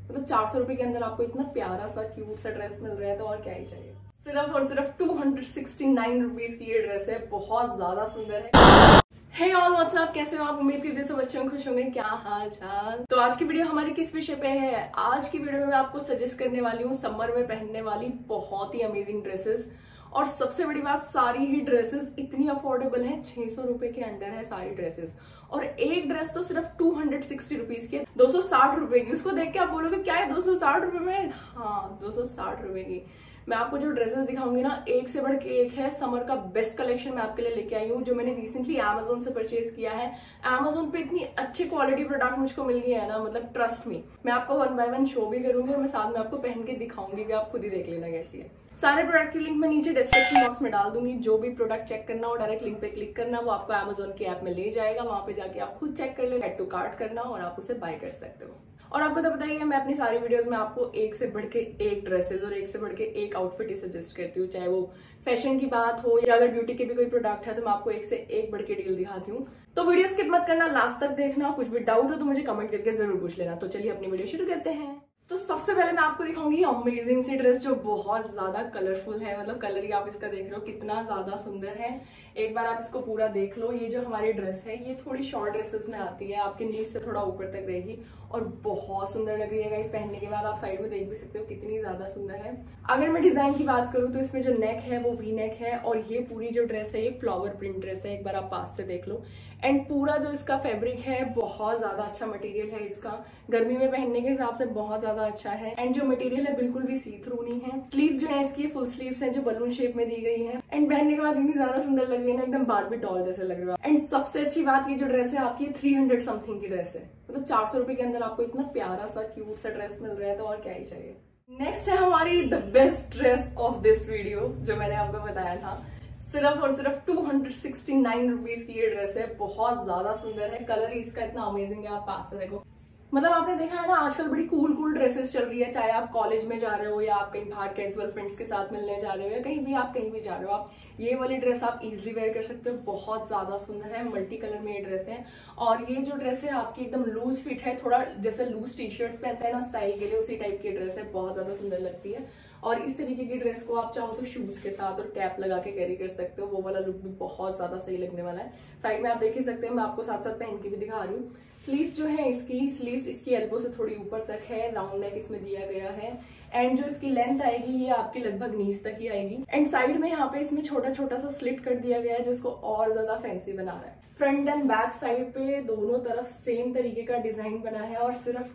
मतलब 400 रुपए के अंदर आपको इतना प्यारा सा क्यूट सा ड्रेस मिल रहा है, तो और क्या ही चाहिए। सिर्फ और सिर्फ 269 रुपीज की ये ड्रेस है, बहुत ज्यादा सुंदर है। हे ऑल व्हाट्सअप, कैसे हो आप? उम्मीद करते सब अच्छे होंगे, खुश होंगे। क्या हाल चाल? तो आज की वीडियो हमारी किस विषय पे है? आज की वीडियो में मैं आपको सजेस्ट करने वाली हूँ समर में पहनने वाली बहुत ही अमेजिंग ड्रेसेस। और सबसे बड़ी बात, सारी ही ड्रेसेस इतनी अफोर्डेबल है, 600 रुपए के अंडर है सारी ड्रेसेस। और एक ड्रेस तो सिर्फ 260 रुपीज की, 260 रुपए की। उसको देख के आप बोलोगे क्या है 260 रुपए में? हाँ, 260 रुपए की। मैं आपको जो ड्रेसेस दिखाऊंगी ना, एक से बढ़ के एक है। समर का बेस्ट कलेक्शन मैं आपके लिए लेके आई हूँ, जो मैंने रिसेंटली Amazon से परचेज किया है। Amazon पे इतनी अच्छी क्वालिटी प्रोडक्ट मुझको मिल गई है ना, मतलब ट्रस्ट मी। मैं आपको 1 बाय 1 शो भी करूंगी और मैं साथ में आपको पहन के दिखाऊंगी भी, आप खुद ही देख लेना कैसी है। सारे प्रोडक्ट की लिंक मैं नीचे डिस्क्रिप्शन बॉक्स में डाल दूंगी। जो भी प्रोडक्ट चेक करना हो, डायरेक्ट लिंक पे क्लिक करना, वो आपको Amazon की ऐप में ले जाएगा। वहां पे जाके आप खुद चेक कर लेना, ऐड टू कार्ट करना और आप उसे बाय कर सकते हो। और आपको तो पता ही है, मैं अपनी सारी वीडियोस में आपको एक से बढ़ के एक ड्रेसेस और एक से बढ़ के एक आउटफिट ही सजेस्ट करती हूँ। चाहे वो फैशन की बात हो या अगर ब्यूटी के भी कोई प्रोडक्ट है, तो मैं आपको एक से एक बढ़ के डील दिखाती हूँ। तो वीडियो स्किप मत करना, लास्ट तक देखना। कुछ भी डाउट हो तो मुझे कमेंट करके जरूर पूछ लेना। तो चलिए अपनी वीडियो शुरू करते हैं। तो सबसे पहले मैं आपको दिखाऊंगी अमेजिंग सी ड्रेस, जो बहुत ज्यादा कलरफुल है। मतलब कलर ही आप इसका देख रहे हो कितना ज्यादा सुंदर है। एक बार आप इसको पूरा देख लो। ये जो हमारी ड्रेस है, ये थोड़ी शॉर्ट ड्रेसेस में आती है, आपके नीज से थोड़ा ऊपर तक रहेगी और बहुत सुंदर लग रही है। इस पहनने के बाद आप साइड में देख भी सकते हो कितनी ज्यादा सुंदर है। अगर मैं डिजाइन की बात करूँ तो इसमें जो नेक है वो वी नेक है, और ये पूरी जो ड्रेस है ये फ्लावर प्रिंट ड्रेस है। एक बार आप पास से देख लो। एंड पूरा जो इसका फैब्रिक है, बहुत ज्यादा अच्छा मटेरियल है इसका। गर्मी में पहनने के हिसाब से बहुत ज्यादा अच्छा है। एंड जो मटेरियल है बिल्कुल भी सी थ्रू नहीं है। स्लीव्स जो है इसकी फुल स्लीव्स है, जो बलून शेप में दी गई है। एंड पहनने के बाद इतनी ज्यादा सुंदर लग रही है ना, एकदम बार्बी डॉल जैसे लग रहा है। एंड सबसे अच्छी बात, ये जो ड्रेस है आपकी 300 समथिंग की ड्रेस है। मतलब 400 रुपए के अंदर आपको इतना प्यारा सा क्यूट सा ड्रेस मिल रहा है, तो और क्या ही चाहिए। नेक्स्ट है हमारी the best dress of this video, जो मैंने आपको बताया था। सिर्फ और सिर्फ 269 रुपीज की ये ड्रेस है, बहुत ज्यादा सुंदर है। कलर ही इसका इतना अमेजिंग है, आप पास से देखो। मतलब आपने देखा है ना, आजकल बड़ी कूल ड्रेसेस चल रही है। चाहे आप कॉलेज में जा रहे हो या आप कहीं बाहर कैजुअल फ्रेंड्स के साथ मिलने जा रहे हो, या कहीं भी आप कहीं भी जा रहे हो, आप ये वाली ड्रेस आप इजीली वेयर कर सकते हो। बहुत ज्यादा सुंदर है, मल्टी कलर में ये ड्रेस है। और ये जो ड्रेस है आपकी एकदम लूज फिट है, थोड़ा जैसे लूज टी शर्ट्स पहनता है ना स्टाइल के लिए, उसी टाइप की ड्रेस है। बहुत ज्यादा सुंदर लगती है। और इस तरीके की ड्रेस को आप चाहो तो शूज के साथ और कैप लगा के कैरी कर सकते हो। वो वाला लुक भी बहुत ज्यादा सही लगने वाला है। साइड में आप देख ही सकते हैं, मैं आपको साथ साथ पहन के भी दिखा रही हूँ। स्लीव्स जो है इसकी, स्लीव्स इसकी एल्बो से थोड़ी ऊपर तक है। राउंड नेक इसमें दिया गया है। एंड जो इसकी लेंथ आएगी ये आपकी लगभग नीज तक ही आएगी। एंड साइड में यहाँ पे इसमें छोटा छोटा सा स्लिट कर दिया गया है, जो इसको और ज्यादा फैंसी बना रहा है। फ्रंट एंड बैक साइड पे दोनों तरफ सेम तरीके का डिजाइन बना है। और सिर्फ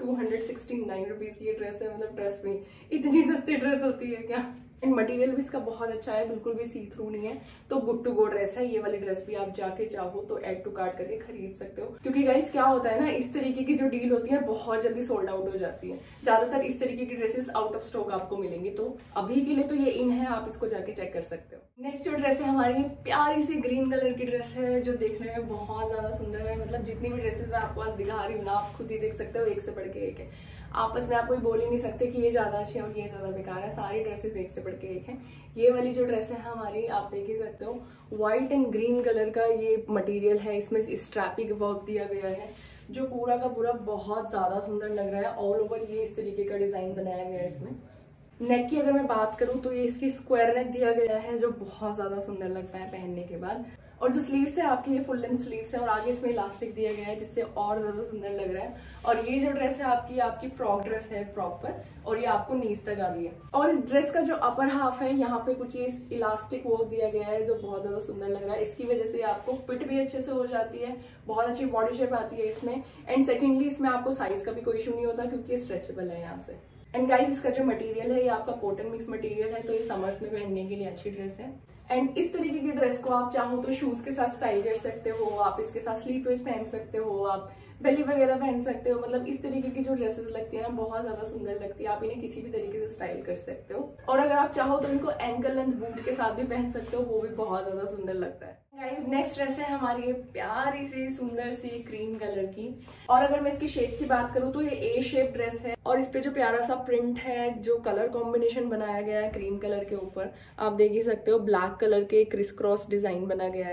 269 रुपीज की ये ड्रेस है। मतलब ड्रेस में इतनी सस्ती ड्रेस होती है क्या? एंड मटेरियल भी इसका बहुत अच्छा है, बिल्कुल भी सी थ्रू नहीं है। तो गुड टू गो ड्रेस है। ये वाली ड्रेस भी आप जाके चाहो तो ऐड टू कार्ट करके खरीद सकते हो। क्योंकि गाइस क्या होता है ना, इस तरीके की जो डील होती है बहुत जल्दी सोल्ड आउट हो जाती है। ज्यादातर इस तरीके की ड्रेसेस आउट ऑफ स्टॉक आपको मिलेंगी। तो अभी के लिए तो ये इन है, आप इसको जाके चेक कर सकते हो। नेक्स्ट जो ड्रेस है हमारी, प्यारी सी ग्रीन कलर की ड्रेस है, जो देखने में बहुत ज्यादा सुंदर है। मतलब जितनी भी ड्रेसेस मैं आपको आज दिखा रही हूँ ना, आप खुद ही देख सकते हो, एक से बढ़ के एक है। आपस में आप कोई बोल ही नहीं सकते कि ये ज्यादा अच्छी है और ये ज्यादा बेकार है। सारी ड्रेसेस एक से बढ़ के एक है। ये वाली जो ड्रेस है हमारी, आप देख ही सकते हो, व्हाइट एंड ग्रीन कलर का ये मटेरियल है। इसमें स्ट्रैपिंग वर्क दिया गया है, जो पूरा का पूरा बहुत ज्यादा सुंदर लग रहा है। ऑल ओवर ये इस तरीके का डिजाइन बनाया गया है। इसमें नेक की अगर मैं बात करूं तो ये इसकी स्क्वायर नेक दिया गया है, जो बहुत ज्यादा सुंदर लगता है पहनने के बाद। और जो स्लीव्स है आपकी, ये फुल लेंथ स्लीव्स है और आगे इसमें इलास्टिक दिया गया है, जिससे और ज्यादा सुंदर लग रहा है। और ये जो ड्रेस है आपकी फ्रॉक ड्रेस है प्रॉपर, और ये आपको नीज तक आ रही है। और इस ड्रेस का जो अपर हाफ है, यहाँ पे कुछ ये इलास्टिक वर्क दिया गया है, जो बहुत ज्यादा सुंदर लग रहा है। इसकी वजह से आपको फिट भी अच्छे से हो जाती है, बहुत अच्छी बॉडी शेप आती है इसमें। एंड सेकेंडली इसमें आपको साइज का भी कोई इशू नहीं होता, क्योंकि ये स्ट्रेचेबल है यहाँ से। एंड गाइस, इसका जो मटेरियल है ये आपका कॉटन मिक्स मटेरियल है, तो ये समर्स में पहनने के लिए अच्छी ड्रेस है। एंड इस तरीके की ड्रेस को आप चाहो तो शूज के साथ स्टाइल कर सकते हो, आप इसके साथ स्लीप ड्रेस पहन सकते हो, आप बेली वगैरह पहन सकते हो। मतलब इस तरीके की जो ड्रेसेस लगती है ना, बहुत ज्यादा सुंदर लगती है। आप इन्हें किसी भी तरीके से स्टाइल कर सकते हो। और अगर आप चाहो तो इनको एंकल लेंथ बूट के साथ भी पहन सकते हो, वो भी बहुत ज्यादा सुंदर लगता है। गाइस, नेक्स्ट ड्रेस है हमारी ये प्यारी सी सुंदर सी क्रीम कलर की। और अगर मैं इसकी शेप की बात करूँ तो ये ए शेप ड्रेस है, और इस पे जो प्यारा सा प्रिंट है, जो कलर कॉम्बिनेशन बनाया गया है क्रीम कलर के ऊपर, आप देख ही सकते हो। ब्लैक कलर के क्रिस क्रॉस डिजाइन बना गया है।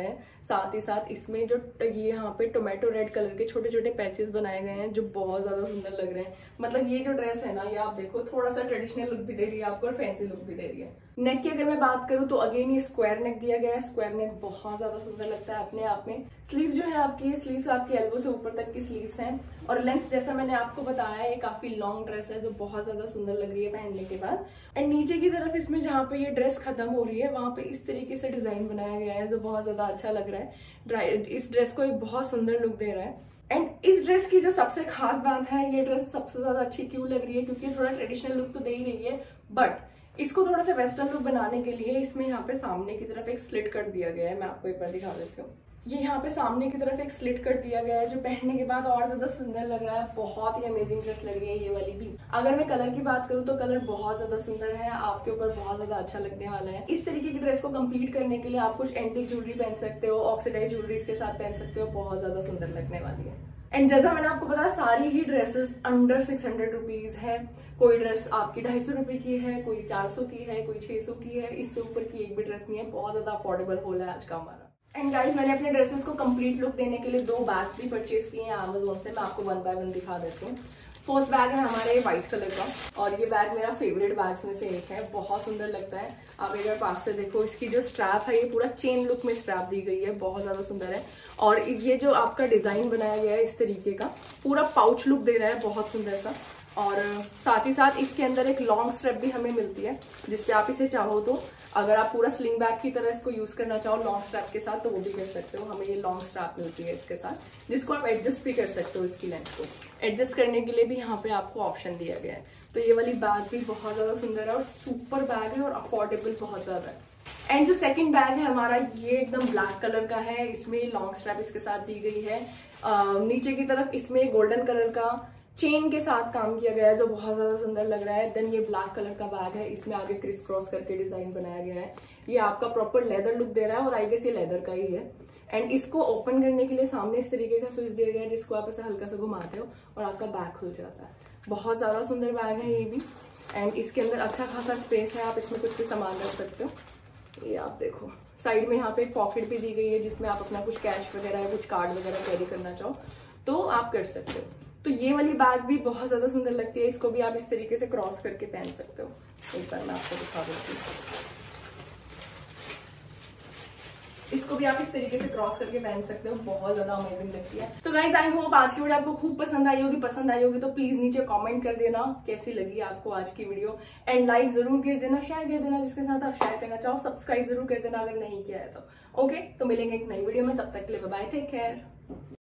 साथ ही साथ इसमें जो ये यहाँ पे टोमेटो रेड कलर के छोटे छोटे पैचेस बनाए गए हैं जो बहुत ज्यादा सुंदर लग रहे हैं। मतलब ये जो ड्रेस है ना, ये आप देखो थोड़ा सा ट्रेडिशनल लुक भी दे रही है आपको और फैंसी लुक भी दे रही है। नेक की अगर मैं बात करूँ तो अगेन ये स्क्वायर नेक दिया गया है। स्क्वायर नेक बहुत ज्यादा सुंदर लगता है अपने आप में। स्लीव्स जो है आपकी, स्लीव्स आपकी एल्बो से ऊपर तक की स्लीव्स हैं और लेंथ जैसा मैंने आपको बताया ये काफी लॉन्ग ड्रेस है जो बहुत ज्यादा सुंदर लग रही है पहनने के बाद। एंड नीचे की तरफ इसमें जहाँ पे ये ड्रेस खत्म हो रही है वहां पे इस तरीके से डिजाइन बनाया गया है जो बहुत ज्यादा अच्छा लग रहा है। इस ड्रेस को एक बहुत सुंदर लुक दे रहा है। एंड इस ड्रेस की जो सबसे खास बात है, ये ड्रेस सबसे ज्यादा अच्छी क्यों लग रही है, क्योंकि थोड़ा ट्रेडिशनल लुक तो दे ही रही है बट इसको थोड़ा सा वेस्टर्न लुक बनाने के लिए इसमें यहाँ पे सामने की तरफ एक स्लिट कट दिया गया है। मैं आपको एक बार दिखा देती हूँ। ये यहाँ पे सामने की तरफ एक स्लिट कट दिया गया है जो पहनने के बाद और ज्यादा सुंदर लग रहा है। बहुत ही अमेजिंग ड्रेस लग रही है ये वाली भी। अगर मैं कलर की बात करूँ तो कलर बहुत ज्यादा सुंदर है, आपके ऊपर बहुत ज्यादा अच्छा लगने वाला है। इस तरीके की ड्रेस को कंप्लीट करने के लिए आप कुछ एंटीक ज्वेलरी पहन सकते हो, ऑक्सीडाइज ज्वेलरी के साथ पहन सकते हो, बहुत ज्यादा सुंदर लगने वाली है। एंड जैसा मैंने आपको बताया सारी ही ड्रेसेस अंडर 600 रुपीज है। कोई ड्रेस आपकी 250 रुपए की है, कोई 400 की है, कोई 600 की है। इससे ऊपर की एक भी ड्रेस नहीं है। बहुत ज्यादा अफोर्डेबल होल है आज का हमारा। एंड गाइस मैंने अपने ड्रेसेस को कंप्लीट लुक देने के लिए 2 बैग्स भी परचेज किए हैं अमेजोन से। मैं आपको 1 बाय 1 दिखा देती हूँ। फर्स्ट बैग है हमारे व्हाइट कलर का और ये बैग मेरा फेवरेट बैग्स में से एक है। बहुत सुंदर लगता है। आप एक बार पास से देखो, इसकी जो स्ट्रैप है ये पूरा चेन लुक में स्ट्रैप दी गई है, बहुत ज्यादा सुंदर है। और ये जो आपका डिजाइन बनाया गया है इस तरीके का पूरा पाउच लुक दे रहा है, बहुत सुंदर सा। और साथ ही साथ इसके अंदर एक लॉन्ग स्ट्रैप भी हमें मिलती है जिससे आप इसे चाहो तो अगर आप पूरा स्लिंग बैग की तरह इसको यूज करना चाहो लॉन्ग स्ट्रैप के साथ तो वो भी कर सकते हो। हमें ये लॉन्ग स्ट्रैप मिलती है इसके साथ जिसको आप एडजस्ट भी कर सकते हो। इसकी लेंथ को एडजस्ट करने के लिए भी यहाँ पे आपको ऑप्शन दिया गया है। तो ये वाली बैग भी बहुत ज्यादा सुंदर है और सुपर बैग है और अफोर्डेबल बहुत ज्यादा है। एंड जो सेकंड बैग है हमारा ये एकदम ब्लैक कलर का है। इसमें लॉन्ग स्ट्रैप इसके साथ दी गई है। नीचे की तरफ इसमें गोल्डन कलर का चेन के साथ काम किया गया है जो बहुत ज्यादा सुंदर लग रहा है। देन ये ब्लैक कलर का बैग है, इसमें आगे क्रिस क्रॉस करके डिजाइन बनाया गया है। ये आपका प्रॉपर लेदर लुक दे रहा है और आई गेस ये लेदर का ही है। एंड इसको ओपन करने के लिए सामने इस तरीके का स्विच दिया गया है जिसको आप ऐसे हल्का सा घुमाते हो और आपका बैग खुल जाता है। बहुत ज्यादा सुंदर बैग है ये भी। एंड इसके अंदर अच्छा खासा स्पेस है, आप इसमें कुछ भी सामान रख सकते हो। ये आप देखो साइड में यहाँ पे एक पॉकेट भी दी गई है जिसमें आप अपना कुछ कैश वगैरह या कुछ कार्ड वगैरह कैरी करना चाहो तो आप कर सकते हो। तो ये वाली बैग भी बहुत ज्यादा सुंदर लगती है। इसको भी आप इस तरीके से क्रॉस करके पहन सकते हो। एक बार मैं आपको दिखा देती हूँ। इसको भी आप इस तरीके से क्रॉस करके पहन सकते हो, बहुत ज्यादा अमेजिंग लगती है। सो गाइज आई होप आज की वीडियो आपको खूब पसंद आई होगी। पसंद आई होगी तो प्लीज नीचे कमेंट कर देना कैसी लगी आपको आज की वीडियो। एंड लाइक जरूर कर देना, शेयर कर देना जिसके साथ आप शेयर करना चाहो, सब्सक्राइब जरूर कर देना अगर नहीं किया है तो। ओके, तो मिलेंगे एक नई वीडियो में, तब तक के लिए बाय बाय, टेक केयर।